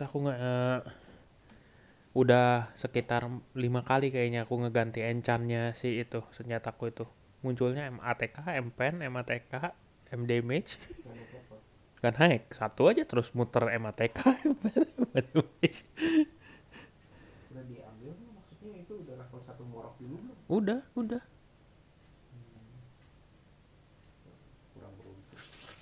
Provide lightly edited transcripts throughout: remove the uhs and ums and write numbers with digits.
aku nggak udah sekitar 5 kali kayaknya aku ngeganti enchantnya si itu senjataku itu. Munculnya MATK, MPen, MATK, M damage. Gak naik level. Kan naik satu aja terus muter MATK, MPen, M damage. Udah diambil nggak? Maksudnya itu udah level 1 morok dulu belum? Udah. Hmm, kurang beruntung.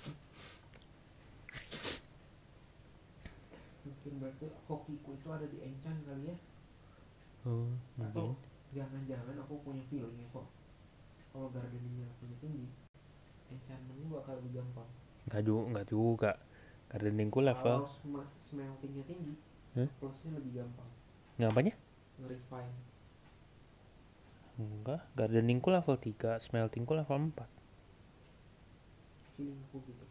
Mungkin berarti hokiku itu ada di enchant kali ya. Oh, Atau mungkin. jangan-jangan aku punya feeling ya kok, kalau gardeningnya punya tinggi, enchantmentnya bakal lebih gampang. Nggak juga. Gardeningku level. Kalau smeltingnya tinggi, Hah? plusnya lebih gampang. Ngapainnya? Nge-refine. Enggak, gardeningku level 3, smeltingku level 4. Feeling aku gitu.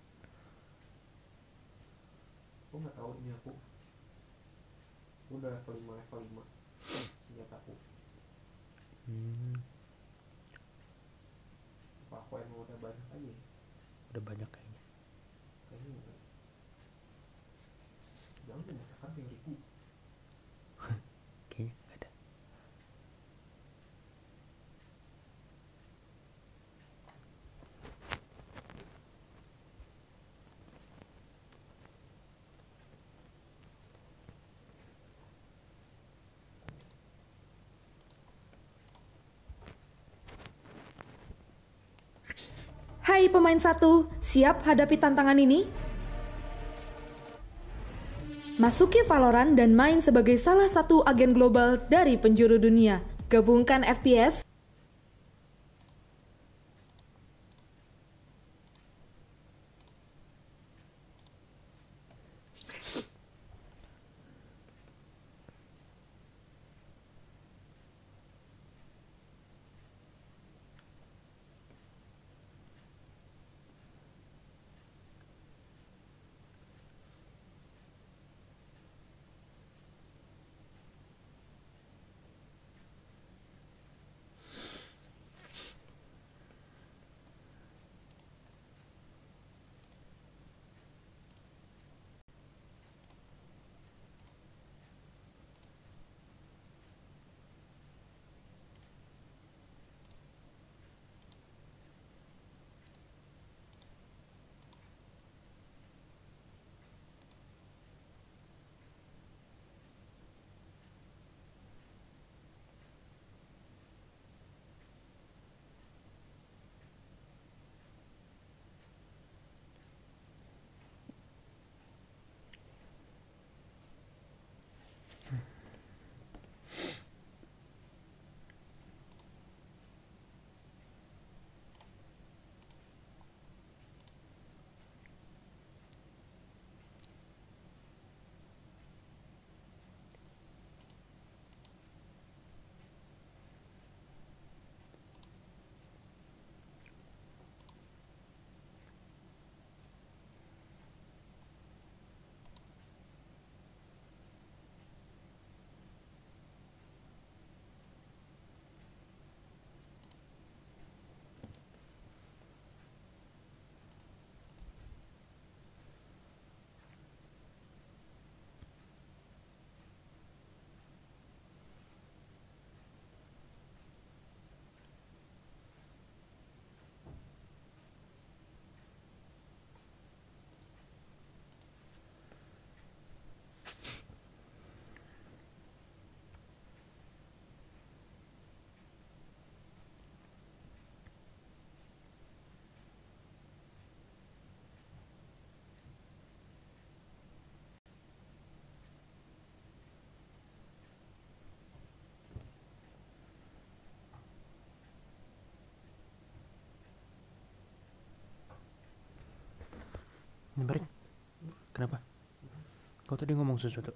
Aku nggak tahu ini aku udah level 5 senjataku. Hmm, Apa aku emang udah banyak aja ya? udah banyak kayaknya. Kayaknya enggak. Jangan mengatakan teoriku. Kayaknya nggak ada. Hai pemain satu, siap hadapi tantangan ini? Masuki Valorant dan main sebagai salah satu agen global dari penjuru dunia. Gabungkan FPS, Nyebarin. Kenapa? Kau tadi ngomong sesuatu.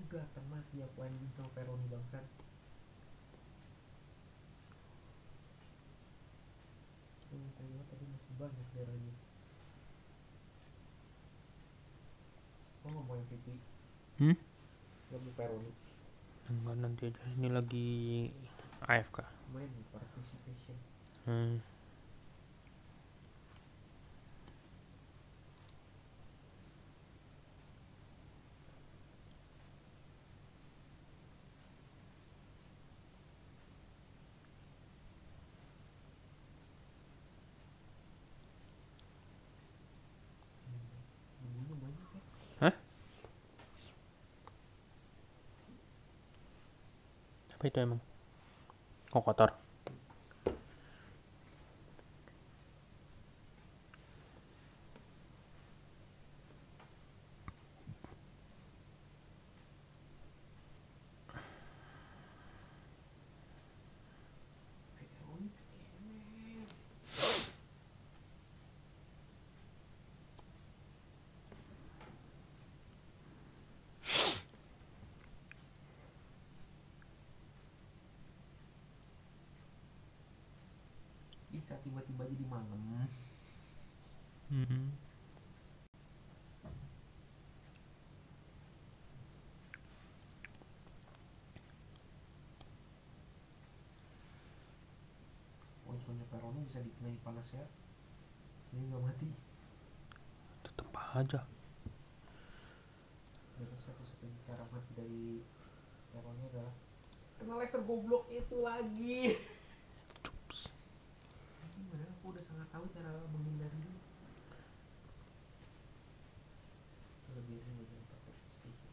Enggak kena tiap anjing sama Peroni bangsat. Tengok tadi masih banyak darahnya. Kok nggak mau MVP? Nggak mau Peroni? Enggak, nanti aja, ini lagi AFK. Main participation. Bumbunya banyak ya. Hah? Apa itu emang? Oh, kotor. Peroni cemen. Bisa tiba-tiba jadi malam. Ponselnya Peroni bisa dikenai panas ya. Ini nggak mati. Tetep aja. Terus satu-satunya cara mati dari Peroni adalah kena laser goblok itu lagi. Cups. Gimana? Aku udah sangat tahu cara menghindarinya. Lebih ini udah pakai stick.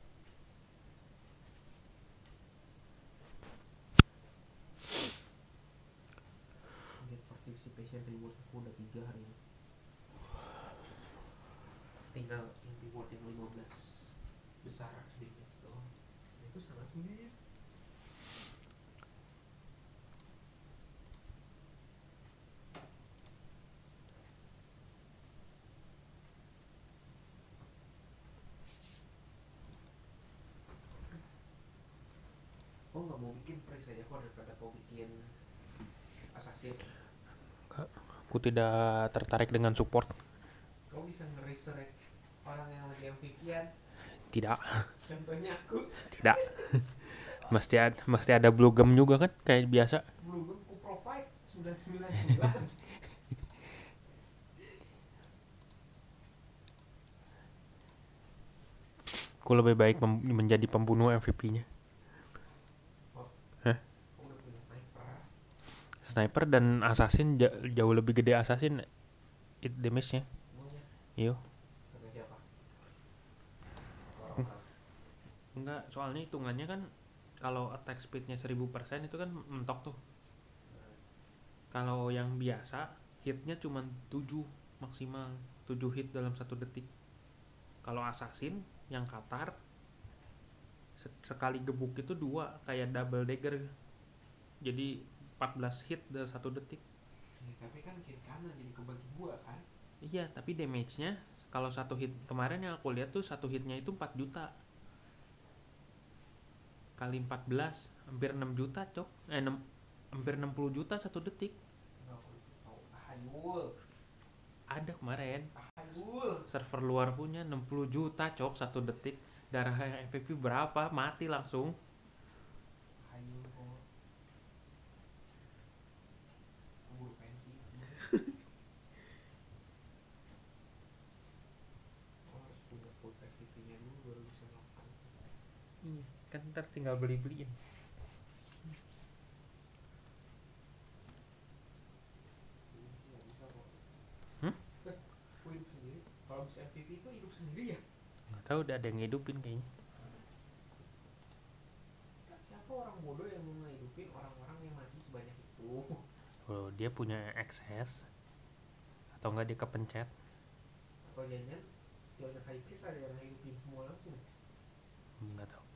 Get participation reward aku udah 3 hari ini. Tinggal yang reward yang 15 besar sedikit doang. Nah, itu sangat sebenarnya. Kok nggak mau bikin price aja kok daripada kau bikin assassin? Aku tidak tertarik dengan support. Kau bisa nge-resurrect orang yang lagi MVP-an. Tidak. Contohnya aku. Tidak. mesti ada blue gem juga kan, kayak biasa. Belum ku provide 999. Aku lebih baik menjadi pembunuh MVP-nya. Hah? Aku udah punya sniper. Sniper dan assassin jauh lebih gede assassin hit damage-nya. Semuanya. Iyo. Kata siapa? Orang-orang. Enggak, soalnya hitungannya kan kalau attack speed-nya 1000% itu kan mentok tuh. Kalau yang biasa hit-nya cuma 7 maksimal, 7 hit dalam 1 detik. Kalau assassin yang Qatar sekali gebuk itu 2, kayak double dagger. Jadi 14 hit dalam 1 detik. Ya, tapi kan kiri kanan jadi kebagi 2 kan? Iya, tapi damage-nya kalau 1 hit kemarin yang aku lihat tuh 1 hitnya itu 4 juta. Kali 14 hampir 6 juta, Cok. Hampir 60 juta 1 detik. Enggak, aku tahu. Tahayul. Ada kemarin Tahayul. server luar punya 60 juta, Cok, 1 detik. Darah MVP berapa? Mati langsung. Tahayul kok. Keburu pensi. Oh, harus punya full PVP-nya dulu baru bisa melakukan. Iya, kan ntar tinggal beli-beliin. Nggak bisa kok. Hmm? Aku hidup sendiri. Kalau bisa MVP itu hidup sendiri ya? Nggak tahu, udah ada yang ngidupin kayaknya. Siapa orang bodoh yang mau ngehidupin orang-orang yang mati sebanyak itu? Oh, dia punya akses atau enggak dia kepencet. Atau jangan skillnya high priest ada yang ngehidupin semua langsung? Nggak tahu.